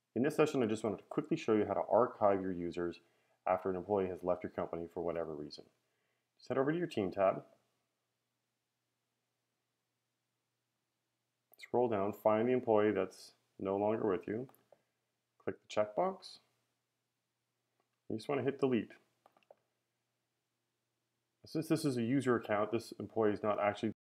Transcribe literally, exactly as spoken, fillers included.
In this session, I just wanted to quickly show you how to archive your users after an employee has left your company for whatever reason. Just head over to your Team tab, scroll down, find the employee that's no longer with you, click the checkbox, you just want to hit delete. Since this is a user account, this employee is not actually